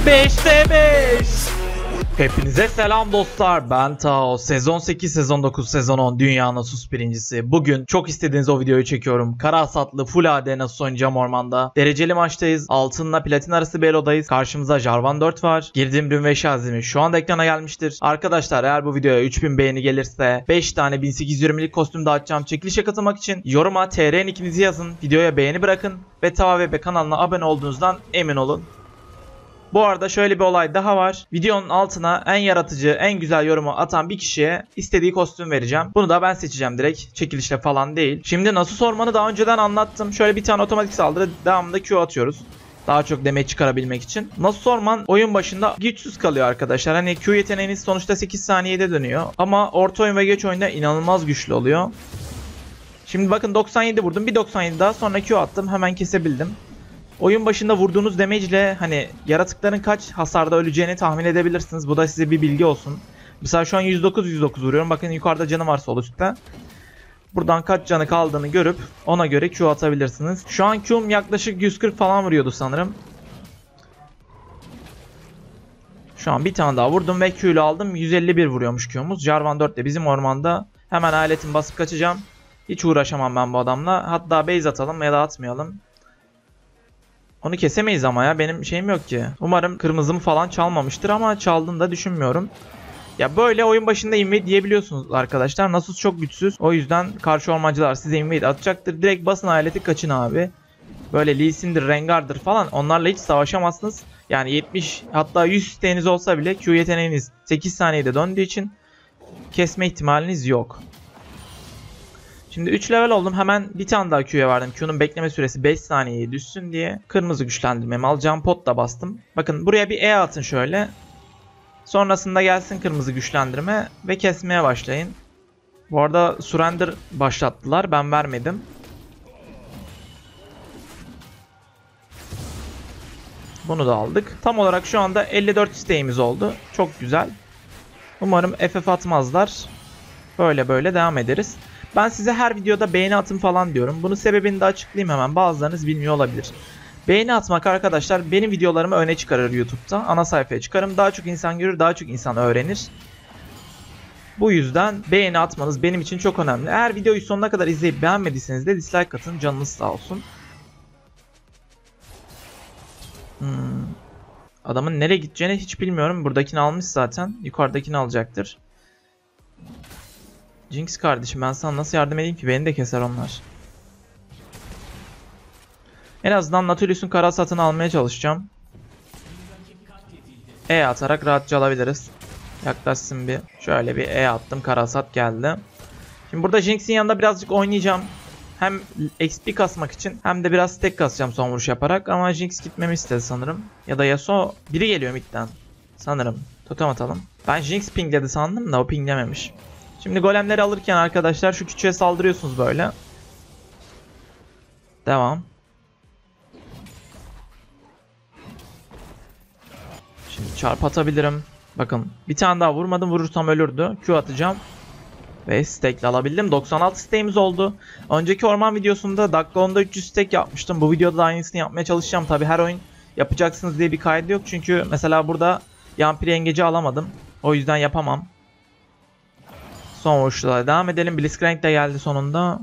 5'te 5. Hepinize selam dostlar, ben Tao. Sezon 8, sezon 9, sezon 10 Dünya Nasus birincisi. Bugün çok istediğiniz o videoyu çekiyorum. Kara hasatlı Full AD Nasus oynayacağım ormanda. Dereceli maçtayız. Altınla platin arası bir elodayız. Karşımızda Jarvan 4 var. Girdiğim rün ve şazimi şu anda ekrana gelmiştir. Arkadaşlar eğer bu videoya 3000 beğeni gelirse 5 tane 1820'lik kostüm dağıtacağım. Çekilişe katılmak için yoruma TR nickinizi yazın. Videoya beğeni bırakın. Ve Tao VB kanalına abone olduğunuzdan emin olun. Bu arada şöyle bir olay daha var. Videonun altına en yaratıcı, en güzel yorumu atan bir kişiye istediği kostüm vereceğim. Bunu da ben seçeceğim direkt. Çekilişle falan değil. Şimdi Nasus ormanı daha önceden anlattım. Şöyle bir tane otomatik saldırı, devamında Q atıyoruz. Daha çok damage çıkarabilmek için. Nasus orman oyun başında güçsüz kalıyor arkadaşlar. Hani Q yeteneğiniz sonuçta 8 saniyede dönüyor. Ama orta oyun ve geç oyunda inanılmaz güçlü oluyor. Şimdi bakın 97 vurdum. Bir 97 daha sonra Q attım. Hemen kesebildim. Oyun başında vurduğunuz damage ile hani yaratıkların kaç hasarda öleceğini tahmin edebilirsiniz. Bu da size bir bilgi olsun. Mesela şu an 109 vuruyorum. Bakın yukarıda canı var sol üstte. Buradan kaç canı kaldığını görüp ona göre Q atabilirsiniz. Şu an Q'm yaklaşık 140 falan vuruyordu sanırım. Şu an bir tane daha vurdum ve Q ile aldım. 151 vuruyormuş Q'muz. Jarvan 4 de bizim ormanda. Hemen aletim basıp kaçacağım. Hiç uğraşamam ben bu adamla. Hatta base atalım ya da atmayalım. Onu kesemeyiz ama ya, benim şeyim yok ki. Umarım kırmızımı falan çalmamıştır ama çaldığını da düşünmüyorum. Ya böyle oyun başında invade diyebiliyorsunuz arkadaşlar. Nasus çok güçsüz. O yüzden karşı ormancılar size invade atacaktır. Direkt basın aleti kaçın abi. Böyle Lee Sin'dir, Rengar'dır falan, onlarla hiç savaşamazsınız. Yani 70 hatta 100 isteğiniz olsa bile Q yeteneğiniz 8 saniyede döndüğü için kesme ihtimaliniz yok. Şimdi 3 level oldum. Hemen bir tane daha Q'ya verdim. Q'nun bekleme süresi 5 saniyeye düşsün diye. Kırmızı güçlendirmemi alacağım. Pot da bastım. Bakın buraya bir E atın şöyle. Sonrasında gelsin kırmızı güçlendirme ve kesmeye başlayın. Bu arada surrender başlattılar. Ben vermedim. Bunu da aldık. Tam olarak şu anda 54 isteğimiz oldu. Çok güzel. Umarım FF atmazlar. Böyle devam ederiz. Ben size her videoda beğeni atın falan diyorum. Bunun sebebini de açıklayayım hemen. Bazılarınız bilmiyor olabilir. Beğeni atmak arkadaşlar benim videolarımı öne çıkarır YouTube'da. Ana sayfaya çıkarım. Daha çok insan görür, daha çok insan öğrenir. Bu yüzden beğeni atmanız benim için çok önemli. Eğer videoyu sonuna kadar izleyip beğenmediyseniz de dislike atın. Canınız sağ olsun. Adamın nereye gideceğini hiç bilmiyorum. Buradakini almış zaten. Yukarıdakini alacaktır. Jinx kardeşim, ben sana nasıl yardım edeyim ki? Beni de keser onlar. En azından Nautilus'un kara satını almaya çalışacağım. E atarak rahatça alabiliriz. Yaklaşsın bir. Şöyle bir E attım. Kara sat geldi. Şimdi burada Jinx'in yanında birazcık oynayacağım. Hem XP kasmak için hem de biraz stack kasacağım son vuruş yaparak. Ama Jinx gitmemi istedi sanırım. Ya da Yasuo, biri geliyor midden. Sanırım. Totem atalım. Ben Jinx pingledi sandım da o pinglememiş. Şimdi golemleri alırken arkadaşlar şu küçüğe saldırıyorsunuz böyle. Devam. Şimdi çarp atabilirim. Bakın bir tane daha vurmadım, vurursam ölürdü. Q atacağım. Ve stack'le alabildim. 96 stack'imiz oldu. Önceki orman videosunda dakika 10'da 300 stack yapmıştım. Bu videoda da aynısını yapmaya çalışacağım. Tabi her oyun yapacaksınız diye bir kaydı yok. Çünkü mesela burada Yampiri Yengeci alamadım. O yüzden yapamam. Son vuruşla devam edelim. Blitzcrank de geldi sonunda.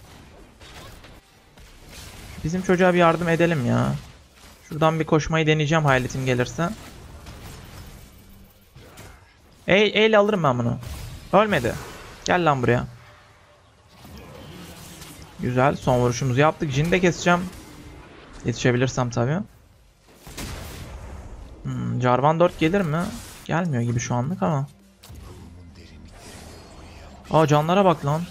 Bizim çocuğa bir yardım edelim ya. Şuradan bir koşmayı deneyeceğim hayaletim gelirse. Eyle alırım ben bunu. Ölmedi. Gel lan buraya. Güzel. Son vuruşumuzu yaptık. Jin'i de keseceğim. Yetişebilirsem tabii. Jarvan 4 gelir mi? Gelmiyor gibi şu anlık ama. Aa, canlara bak lan.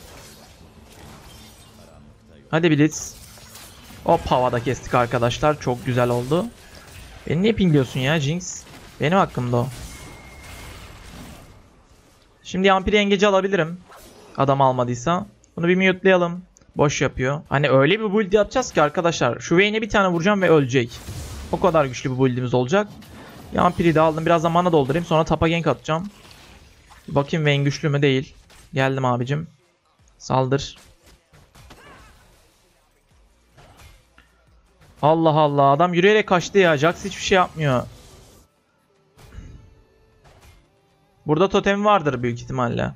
Hadi Blitz. Hop, havada kestik arkadaşlar. Çok güzel oldu. Beni niye pingliyorsun ya Jinx? Benim hakkımda o. Şimdi Yampiri Yengeci alabilirim. Adam almadıysa. Bunu bir mute'layalım. Boş yapıyor. Hani öyle bir build yapacağız ki arkadaşlar. Şu Vayne'e bir tane vuracağım ve ölecek. O kadar güçlü bir build'imiz olacak. Yampiri'yi de aldım. Birazdan mana doldurayım. Sonra tapa gank atacağım. Bakayım Vayne güçlü mü? Değil. Geldim abicim. Saldır. Allah Allah, adam yürüyerek kaçtı ya. Jax hiçbir şey yapmıyor. Burada totemi vardır büyük ihtimalle.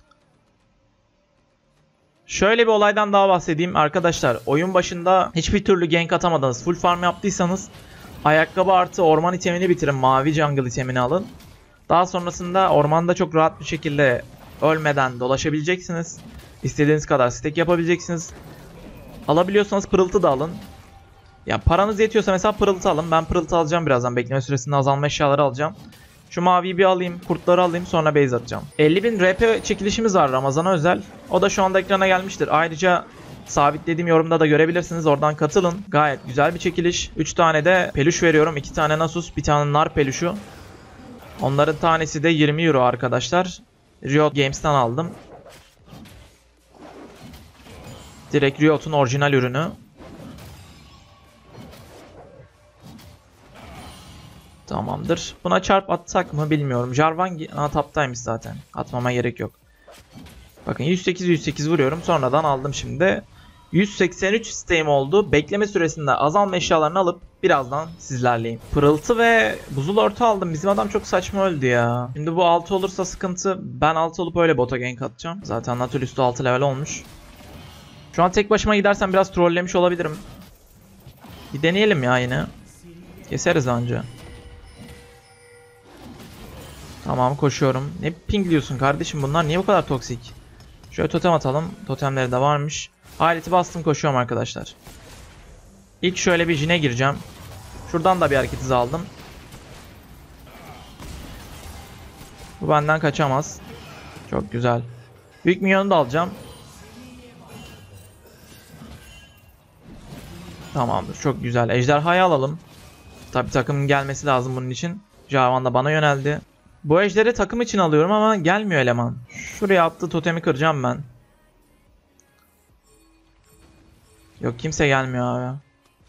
Şöyle bir olaydan daha bahsedeyim arkadaşlar. Oyun başında hiçbir türlü gank atamadınız. Full farm yaptıysanız ayakkabı artı orman itemini bitirin. Mavi jungle itemini alın. Daha sonrasında ormanda çok rahat bir şekilde ölmeden dolaşabileceksiniz. İstediğiniz kadar stack yapabileceksiniz. Alabiliyorsanız pırıltı da alın. Ya paranız yetiyorsa mesela pırıltı alın. Ben pırıltı alacağım birazdan. Bekleme süresinde azalma eşyaları alacağım. Şu maviyi bir alayım. Kurtları alayım. Sonra base atacağım. 50.000 RP çekilişimiz var Ramazan'a özel. O da şu anda ekrana gelmiştir. Ayrıca sabitlediğim yorumda da görebilirsiniz. Oradan katılın. Gayet güzel bir çekiliş. 3 tane de peluş veriyorum. 2 tane Nasus. Bir tane nar peluşu. Onların tanesi de 20 euro arkadaşlar. Riot Games'ten aldım. Direkt Riot'un orijinal ürünü. Tamamdır. Buna çarp atsak mı bilmiyorum. Jarvan taptaymış zaten. Atmama gerek yok. Bakın 108 vuruyorum. Sonradan aldım şimdi. 183 isteğim oldu. Bekleme süresinde azalma eşyalarını alıp birazdan sizlerleyim. Pırıltı ve buzul orta aldım. Bizim adam çok saçma öldü ya. Şimdi bu 6 olursa sıkıntı. Ben 6 olup öyle bota gank atacağım. Zaten Natulus'ta 6 level olmuş. Şu an tek başıma gidersem biraz trollemiş olabilirim. Bir deneyelim ya yine. Keseriz anca. Tamam koşuyorum. Ne pingliyorsun kardeşim, bunlar niye bu kadar toksik? Şöyle totem atalım. Totemleri de varmış. Aleti bastım, koşuyorum arkadaşlar. İlk şöyle bir jine gireceğim. Şuradan da bir hareket hızı aldım. Bu benden kaçamaz. Çok güzel. Büyük minyonu da alacağım. Tamamdır, çok güzel. Ejderhayı alalım. Tabi takımın gelmesi lazım bunun için. Jarvan da bana yöneldi. Bu ejderi takım için alıyorum ama gelmiyor eleman. Şuraya attığı totemi kıracağım ben. Yok, kimse gelmiyor abi.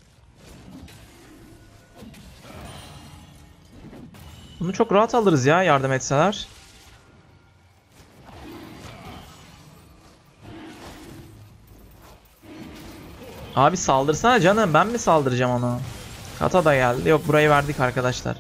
Bunu çok rahat alırız ya, yardım etseler. Abi saldırsana canım, ben mi saldıracağım ona? Kata da geldi. Yok, burayı verdik arkadaşlar.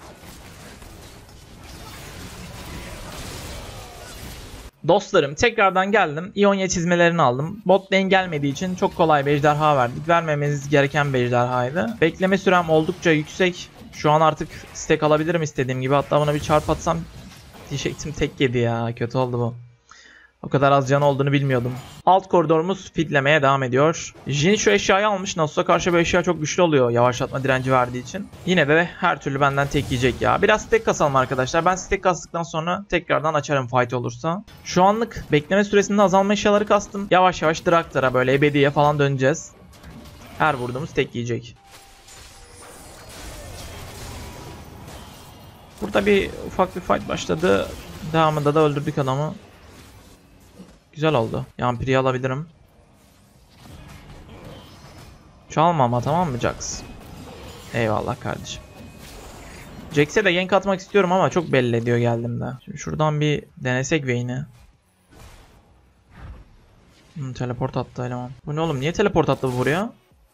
Dostlarım tekrardan geldim. İonya çizmelerini aldım. Bot lane gelmediği için çok kolay bir ejderha verdik. Vermemeniz gereken bir ejderhaydı. Bekleme sürem oldukça yüksek. Şu an artık stack alabilirim istediğim gibi. Hatta buna bir çarp atsam diyecektim, tek yedi ya. Kötü oldu bu. O kadar az can olduğunu bilmiyordum. Alt koridorumuz fitlemeye devam ediyor. Jin şu eşyayı almış. Nasus'a karşı bu eşya çok güçlü oluyor, yavaşlatma direnci verdiği için. Yine de her türlü benden tek yiyecek ya. Biraz stack kasalım arkadaşlar. Ben stack kastıktan sonra tekrardan açarım fight olursa. Şu anlık bekleme süresinde azalma eşyaları kastım. Yavaş yavaş Draktar'a, böyle ebediye falan döneceğiz. Her vurduğumuz tek yiyecek. Burada bir ufak bir fight başladı. Devamında da öldürdük adamı. Güzel oldu. Yampiri'yi alabilirim. Çalma ama, tamam mı Jax? Eyvallah kardeşim. Jax'e de gank atmak istiyorum ama çok belli ediyor geldiğimde. Şimdi şuradan bir denesek Vayne'i. Teleport attı eleman. Bu ne oğlum? Niye teleport attı bu buraya?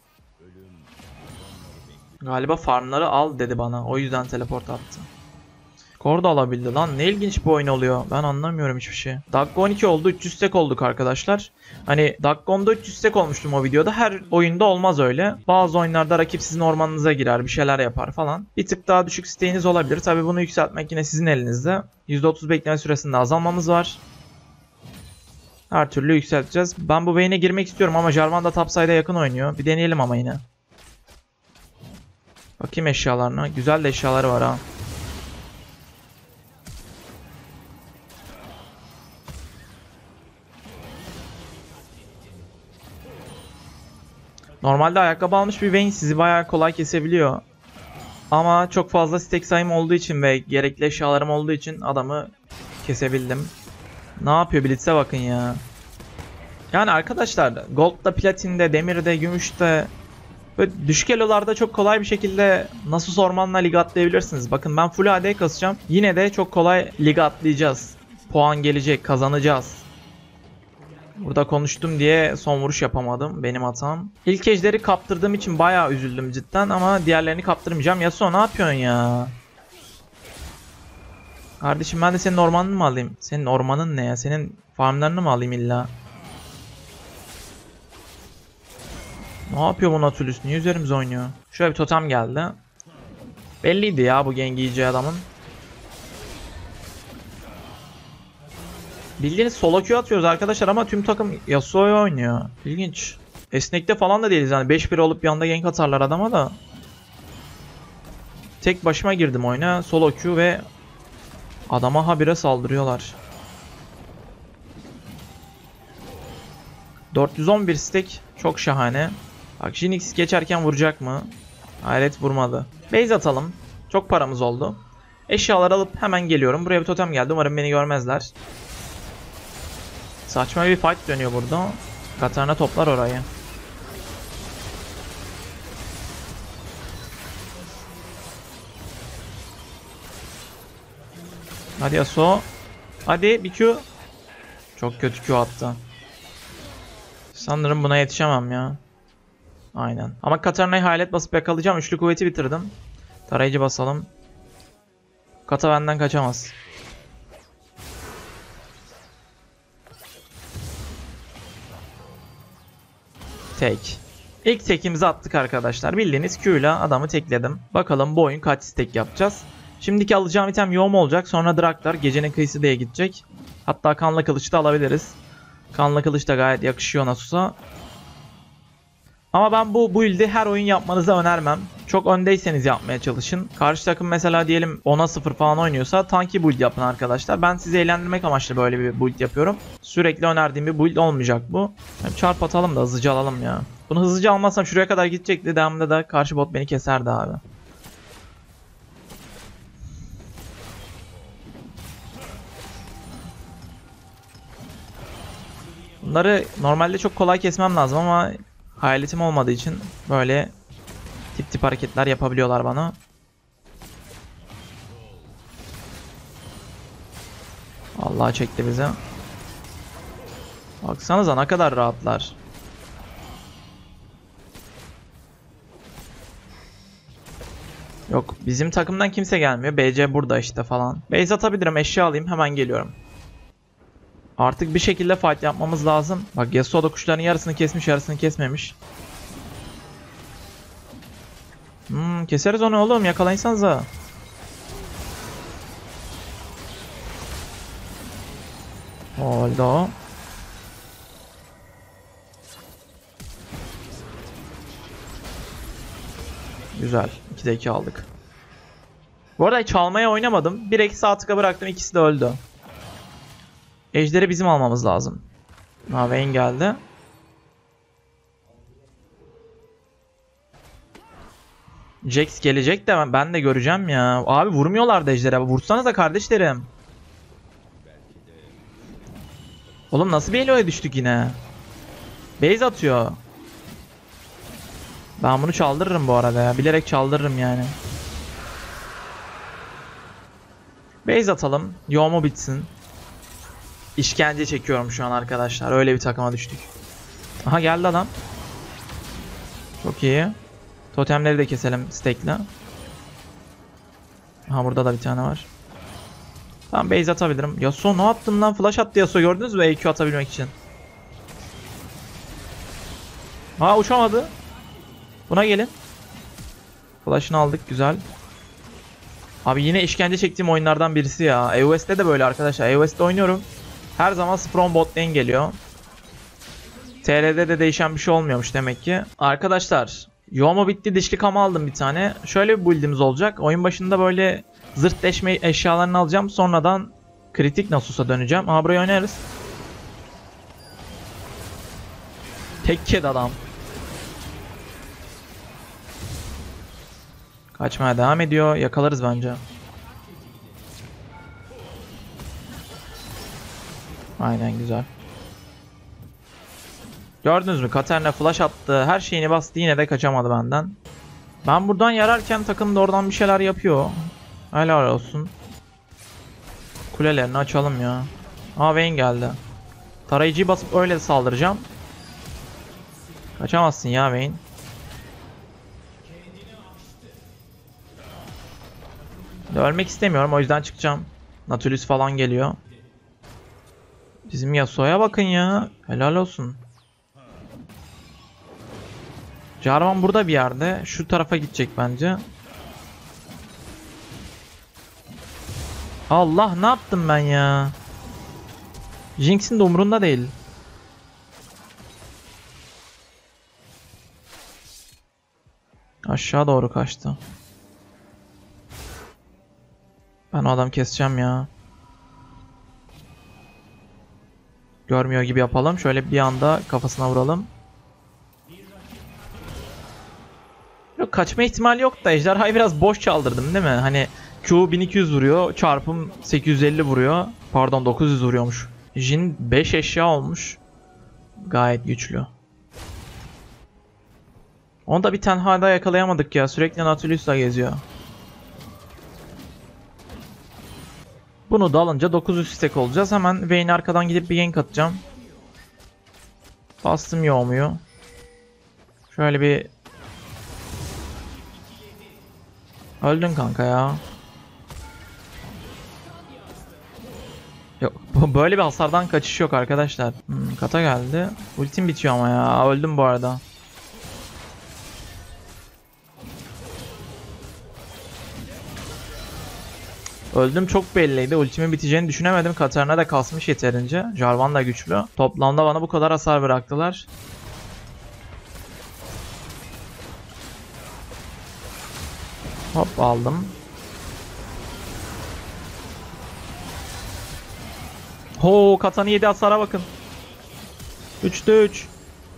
Galiba farmları al dedi bana. O yüzden teleport attı. Skor da alabildi lan. Ne ilginç bir oyun oluyor. Ben anlamıyorum hiçbir şey. Dakika 12 oldu. 300 stack olduk arkadaşlar. Hani dakika 10'da 300 stack olmuştum o videoda. Her oyunda olmaz öyle. Bazı oyunlarda rakip sizin ormanınıza girer, bir şeyler yapar falan. Bir tık daha düşük stack'iniz olabilir. Tabi bunu yükseltmek yine sizin elinizde. %30 bekleme süresinde azalmamız var. Her türlü yükselteceğiz. Ben bu Vayne'e girmek istiyorum ama Jarvan da topside'a yakın oynuyor. Bir deneyelim ama yine. Bakayım eşyalarına. Güzel de eşyaları var ha. Normalde ayakkabı almış bir Vayne sizi bayağı kolay kesebiliyor. Ama çok fazla stack sayım olduğu için ve gerekli eşyalarım olduğu için adamı kesebildim. Ne yapıyor Blitz'e bakın ya. Yani arkadaşlar Gold'da, Platin'de, Demir'de, Gümüş'te böyle düşük elolarda çok kolay bir şekilde Nasus ormanla lig atlayabilirsiniz. Bakın ben full AD kasacağım. Yine de çok kolay lig atlayacağız. Puan gelecek, kazanacağız. Burada konuştum diye son vuruş yapamadım. Benim hatam. İlk ejderi kaptırdığım için bayağı üzüldüm cidden ama diğerlerini kaptırmayacağım. Yasuo ne yapıyorsun ya? Kardeşim ben de senin ormanını mı alayım? Senin ormanın ne ya? Senin farmlarını mı alayım illa? Ne yapıyor bu Nautilus? Niye üzerimize oynuyor? Şöyle bir totem geldi. Belliydi ya bu gank yiyeceği adamın. Bildiğiniz solo queue atıyoruz arkadaşlar ama tüm takım Yasuo'yu oynuyor. İlginç. Esnekte falan da değiliz yani 5-1 olup bir anda gank atarlar adama da. Tek başıma girdim oyuna. Solo queue ve adama habire saldırıyorlar. 411 stack çok şahane. Bak Jinx geçerken vuracak mı? Hayret vurmadı. Base atalım. Çok paramız oldu. Eşyaları alıp hemen geliyorum. Buraya bir totem geldi. Umarım beni görmezler. Saçma bir fight dönüyor burada. Katarina toplar orayı. Hadi Yasuo. Hadi bir Q. Çok kötü Q attı. Sanırım buna yetişemem ya. Aynen. Ama Katarina'yı hayalet basıp yakalayacağım. Üçlü kuvveti bitirdim. Tarayıcı basalım. Kata benden kaçamaz. Tek. İlk tekimizi attık arkadaşlar. Bildiğiniz Q ile adamı tekledim. Bakalım bu oyun kaç tek yapacağız. Şimdiki alacağım item yoğum olacak. Sonra Draktar gecenin kıyısı diye gidecek. Hatta kanla kılıç da alabiliriz. Kanla kılıç da gayet yakışıyor Nasus'a. Ama ben bu build'i her oyun yapmanızı önermem. Çok öndeyseniz yapmaya çalışın. Karşı takım mesela diyelim 10'a 0 falan oynuyorsa tanki build yapın arkadaşlar. Ben sizi eğlendirmek amaçlı böyle bir build yapıyorum. Sürekli önerdiğim bir build olmayacak bu. Hem çarp atalım da hızlıca alalım ya. Bunu hızlıca almazsam şuraya kadar gidecekti. Devamında da karşı bot beni keserdi abi. Bunları normalde çok kolay kesmem lazım ama hayaletim olmadığı için böyle tip tip hareketler yapabiliyorlar bana. Allah çekti bize. Baksanıza ne kadar rahatlar. Yok bizim takımdan kimse gelmiyor. BC burada işte falan. Base atabilirim, eşya alayım, hemen geliyorum. Artık bir şekilde fight yapmamız lazım. Bak Yasuo da kuşların yarısını kesmiş, yarısını kesmemiş. Keseriz onu oğlum, yakalayınsanıza. Oldu o. Güzel. 2'de 2 aldık. Bu arada çalmaya oynamadım. Bir eksi atıka bıraktım. İkisi de öldü. Ejderi bizim almamız lazım. Vayne geldi. Jax gelecek de ben de göreceğim ya. Abi vurmuyorlardı ejdere. Vursanıza kardeşlerim. Oğlum nasıl bir eloya düştük yine? Base atıyor. Ben bunu çaldırırım bu arada ya. Bilerek çaldırırım yani. Base atalım. Yoğumu bitsin. İşkence çekiyorum şu an arkadaşlar. Öyle bir takıma düştük. Aha geldi adam. Çok iyi. Totemleri de keselim stack'le. Aha burada da bir tane var. Tamam base atabilirim. Yasuo ne yaptın lan? Flash attı Yasuo, gördünüz mü? EQ atabilmek için. Ha uçamadı. Buna gelin. Flash'ını aldık, güzel. Abi yine işkence çektiğim oyunlardan birisi ya. EOS'te de böyle arkadaşlar. EOS'te oynuyorum. Her zaman 0-10 bot lane geliyor. TR'de de değişen bir şey olmuyormuş demek ki. Arkadaşlar yoğumu bitti, dişli kama aldım bir tane. Şöyle bir build'imiz olacak. Oyun başında böyle zırt deşme eşyalarını alacağım. Sonradan kritik Nasus'a döneceğim. Aha burayı oynarız. Tek ked adam. Kaçmaya devam ediyor. Yakalarız bence. Aynen, güzel. Gördünüz mü? Katarina flash attı. Her şeyini bastı. Yine de kaçamadı benden. Ben buradan yararken takım da oradan bir şeyler yapıyor. Helal olsun. Kulelerini açalım ya. Aa Vayne geldi. Tarayıcıyı basıp öyle saldıracağım. Kaçamazsın ya Vayne. Ölmek istemiyorum, o yüzden çıkacağım. Nautilus falan geliyor. Bizim Yasuo'ya bakın ya. Helal olsun. Jarvan burada bir yerde. Şu tarafa gidecek bence. Allah, ne yaptım ben ya? Jinx'in de umurunda değil. Aşağı doğru kaçtı. Ben o adam keseceğim ya. Görmüyor gibi yapalım. Şöyle bir anda kafasına vuralım. Yok, kaçma ihtimali yok da ejderhayı biraz boş çaldırdım değil mi? Hani Q 1200 vuruyor, çarpım 850 vuruyor. Pardon, 900 vuruyormuş. Jhin 5 eşya olmuş. Gayet güçlü. Onu da bir tenhada yakalayamadık ya. Sürekli Nautilus'la geziyor. Bunu da alınca 900 stack olacağız. Hemen Vayne'e arkadan gidip bir gank atacağım. Bastım yoğmuyu. Şöyle bir... Öldün kanka ya. Yok, böyle bir hasardan kaçış yok arkadaşlar. Kata geldi. Ultim bitiyor ama ya. Öldüm bu arada. Öldüm çok belliydi. Ultimin biteceğini düşünemedim. Katarina da kasmış yeterince. Jarvan da güçlü. Toplamda bana bu kadar hasar bıraktılar. Hop, aldım. Ho, Katan'ı yedi hasara bakın. 3'te 3.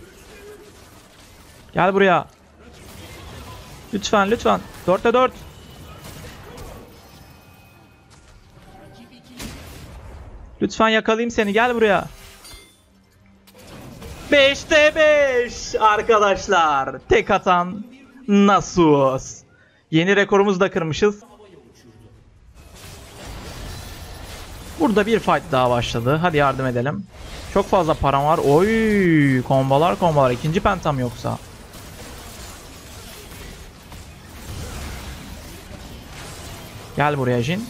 Gel buraya. Lütfen lütfen. 4'te 4. Lütfen yakalayayım seni, gel buraya. 5'te 5 arkadaşlar. Tek atan Nasus. Yeni rekorumuzu da kırmışız. Burada bir fight daha başladı. Hadi yardım edelim. Çok fazla param var. Oy, kombalar. İkinci pentam yoksa. Gel buraya Jhin.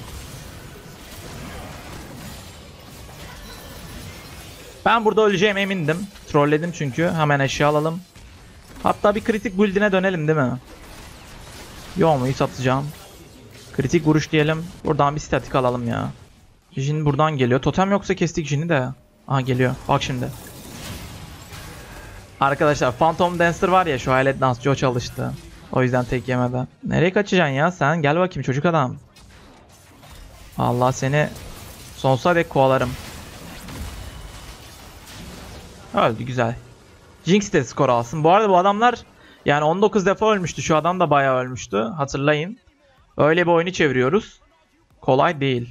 Ben burada öleceğime emindim. Trolledim çünkü. Hemen eşya alalım. Hatta bir kritik build'ine dönelim değil mi? Yoğmuyu satacağım. Kritik vuruş diyelim. Buradan bir statik alalım ya. Jhin buradan geliyor. Totem yoksa kestik Jhin'i de. Aha, geliyor. Bak şimdi. Arkadaşlar Phantom Dancer var ya, şu hayalet dansçı, o çalıştı. O yüzden tek yemeden. Nereye kaçacaksın ya sen? Gel bakayım çocuk adam. Allah, seni sonsuza dek kovalarım. Öldü, güzel. Jinx de skor alsın. Bu arada bu adamlar yani 19 defa ölmüştü. Şu adam da bayağı ölmüştü. Hatırlayın. Öyle bir oyunu çeviriyoruz. Kolay değil.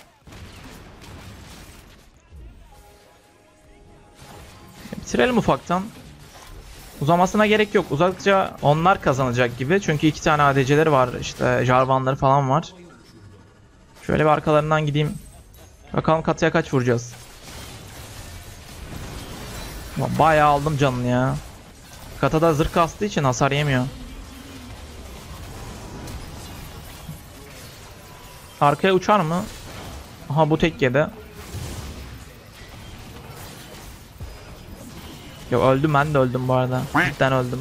Bitirelim ufaktan. Uzamasına gerek yok. Uzakça onlar kazanacak gibi. Çünkü 2 tane ADC'leri var. İşte Jarvan'ları falan var. Şöyle bir arkalarından gideyim. Bakalım Katı'ya kaç vuracağız. Bayağı aldım canını ya. Kata'da zırh kastığı için hasar yemiyor. Arkaya uçar mı? Aha, bu tek yedi. Yok, öldüm, ben de öldüm bu arada. Cidden öldüm.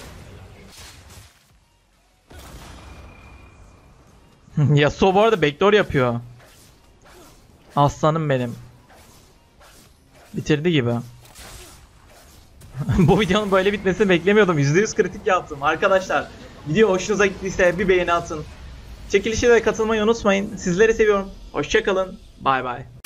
Yasuo bu arada backdoor yapıyor. Aslanım benim. Bitirdi gibi. Bu videonun böyle bitmesini beklemiyordum. %100 kritik yaptım. Arkadaşlar, video hoşunuza gittiyse bir beğeni atın. Çekilişe de katılmayı unutmayın. Sizleri seviyorum. Hoşça kalın. Bay bay.